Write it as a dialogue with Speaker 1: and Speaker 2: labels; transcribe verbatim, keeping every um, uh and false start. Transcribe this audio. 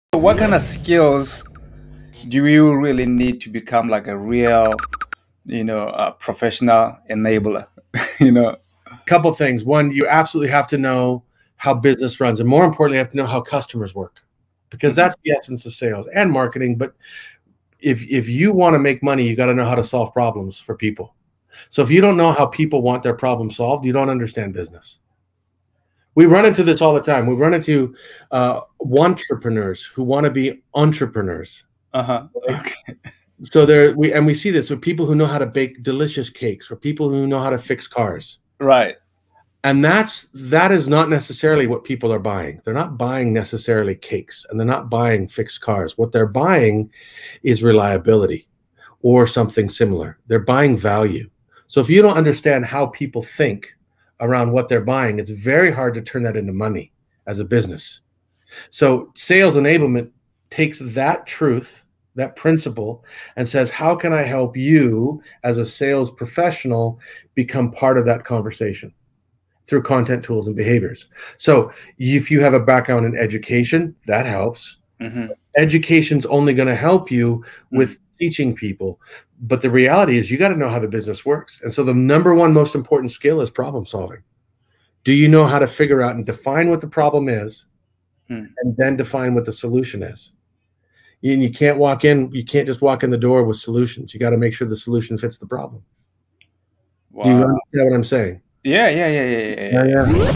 Speaker 1: What kind of skills do you really need to become like a real, you know, uh, professional enabler? you know,
Speaker 2: Couple things. One, you absolutely have to know how business runs, and more importantly, you have to know how customers work, because that's the essence of sales and marketing. But if if you want to make money, you got to know how to solve problems for people. So if you don't know how people want their problem solved, you don't understand business. We run into this all the time. We run into uh, entrepreneurs who want to be entrepreneurs.
Speaker 1: uh-huh.
Speaker 2: Right?
Speaker 1: Okay.
Speaker 2: So there we and we see this with people who know how to bake delicious cakes, or people who know how to fix cars.
Speaker 1: Right.
Speaker 2: And that's that is not necessarily what people are buying. They're not buying necessarily cakes, and they're not buying fixed cars. What they're buying is reliability or something similar. They're buying value. So if you don't understand how people think around what they're buying, it's very hard to turn that into money as a business. So sales enablement takes that truth, that principle, and says, how can I help you as a sales professional become part of that conversation through content, tools, and behaviors? So if you have a background in education, that helps.
Speaker 1: Mm-hmm.
Speaker 2: Education's only going to help you with mm-hmm. teaching people. But the reality is you got to know how the business works. And so the number one most important skill is problem solving. Do you know how to figure out and define what the problem is, mm. and then define what the solution is? And you can't walk in, you can't just walk in the door with solutions. You got to make sure the solution fits the problem. Wow. Do you understand what I'm saying?
Speaker 1: Yeah, yeah, yeah, yeah, yeah. yeah, yeah.